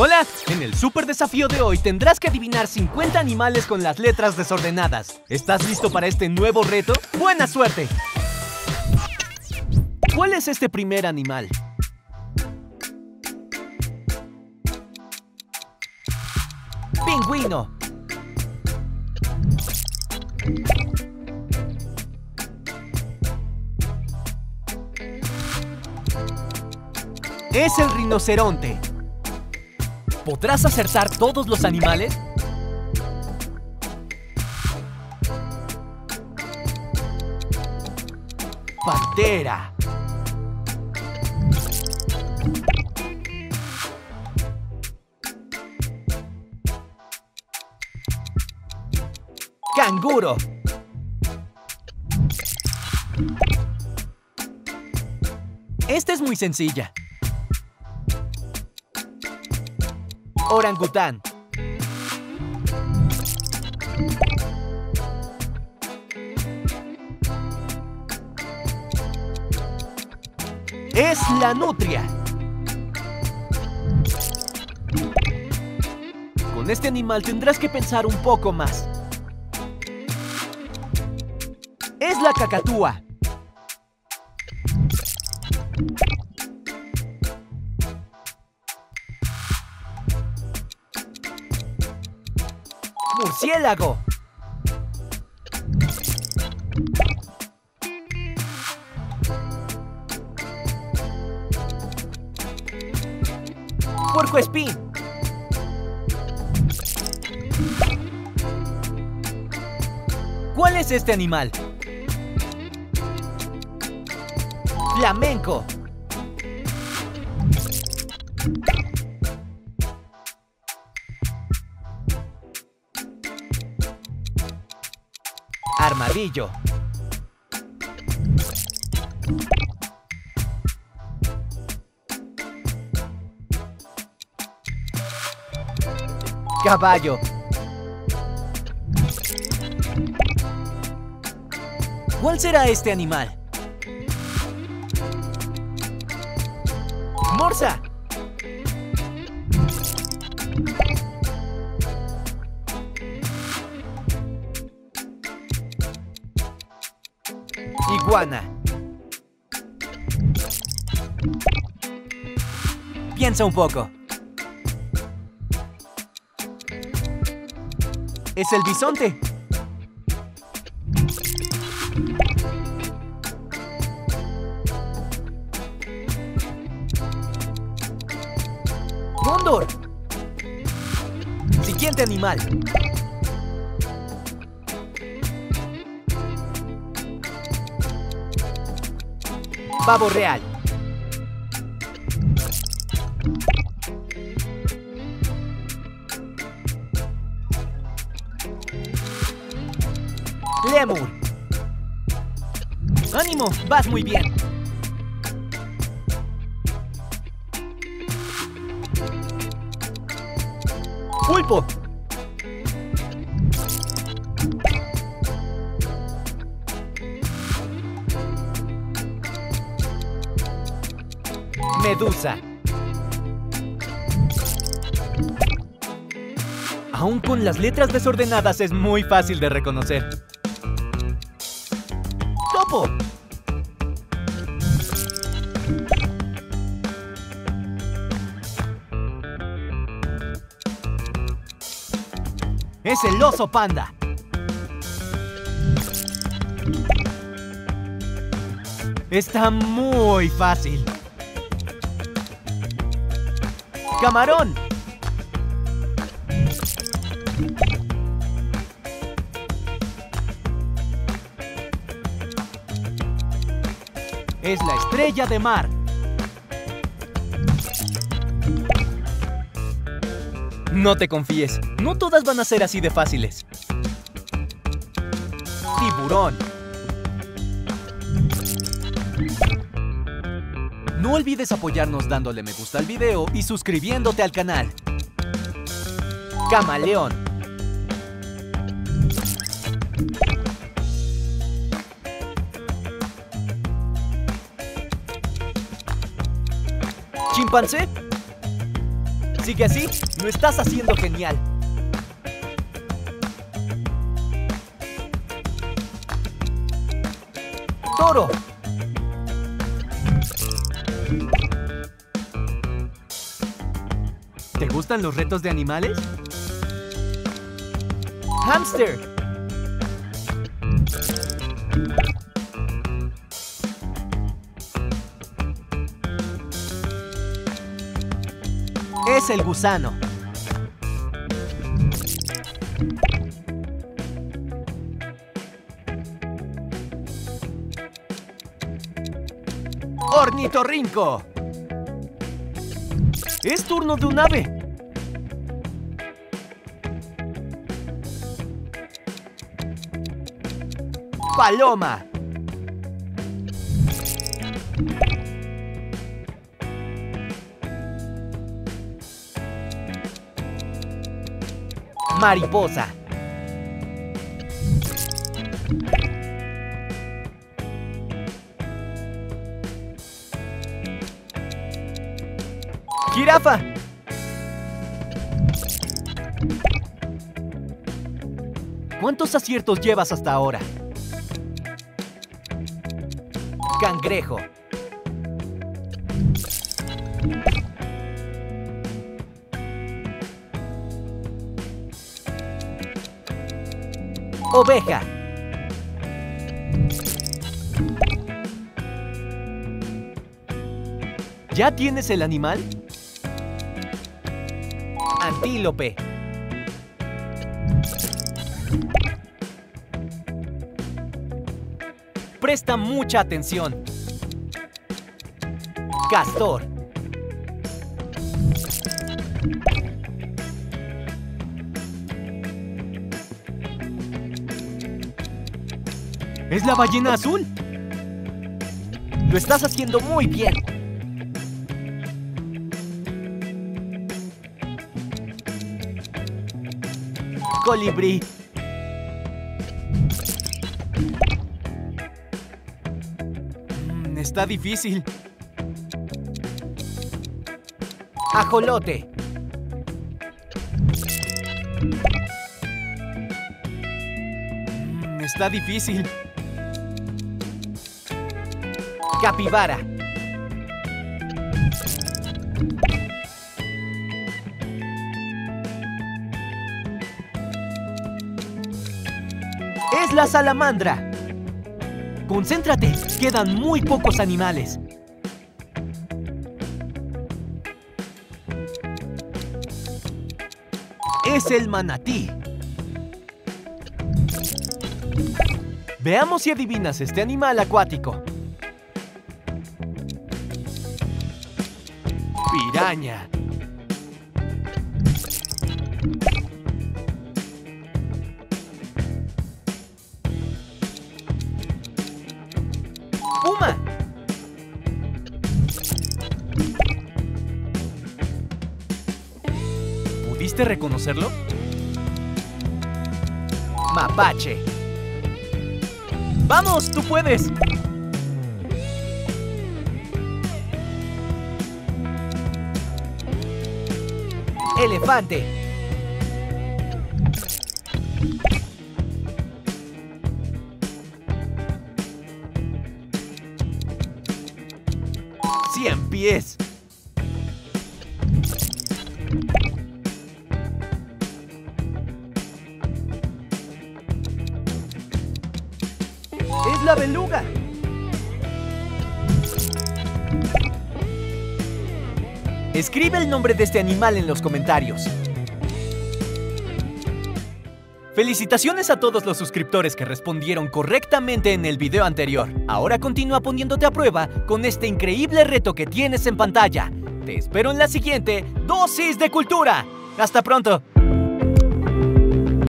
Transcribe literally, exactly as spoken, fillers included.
Hola, en el super desafío de hoy tendrás que adivinar cincuenta animales con las letras desordenadas. ¿Estás listo para este nuevo reto? ¡Buena suerte! ¿Cuál es este primer animal? ¡Pingüino! Es el rinoceronte. ¿Podrás acertar todos los animales? Pantera. Canguro. Esta es muy sencilla. Orangután. Es la nutria. Con este animal tendrás que pensar un poco más. Es la cacatúa. Murciélago. Puercoespín. ¿Cuál es este animal? Flamenco. Armadillo. Caballo. ¿Cuál será este animal? Morsa. Iguana. Piensa un poco. Es el bisonte. Cóndor. Siguiente animal. Pavo real. Lémur. ¡Ánimo! ¡Vas muy bien! Pulpo. Medusa. Aún con las letras desordenadas es muy fácil de reconocer. Topo. Es el oso panda. Está muy fácil. Camarón. Es la estrella de mar. No te confíes, no todas van a ser así de fáciles. Tiburón. No olvides apoyarnos dándole me gusta al video y suscribiéndote al canal. Camaleón. ¿Chimpancé? Sigue así, lo estás haciendo genial. Toro. ¿Te gustan los retos de animales? Hámster. Es el gusano. Ornitorrinco. Es turno de un ave. Paloma. Mariposa. Jirafa. ¿Cuántos aciertos llevas hasta ahora? Cangrejo. Oveja. ¿Ya tienes el animal? Antílope. Presta mucha atención. Castor. ¿Es la ballena azul? Lo estás haciendo muy bien. Colibrí. Mm, está difícil. Ajolote. Mm, está difícil. Capibara. Es la salamandra. Concéntrate, quedan muy pocos animales. Es el manatí. Veamos si adivinas este animal acuático. Piraña. Puma. ¿Pudiste reconocerlo? Mapache. ¡Vamos, tú puedes! Elefante. Cien pies. Es la beluga. Escribe el nombre de este animal en los comentarios. Felicitaciones a todos los suscriptores que respondieron correctamente en el video anterior. Ahora continúa poniéndote a prueba con este increíble reto que tienes en pantalla. Te espero en la siguiente Dosis de Cultura. ¡Hasta pronto!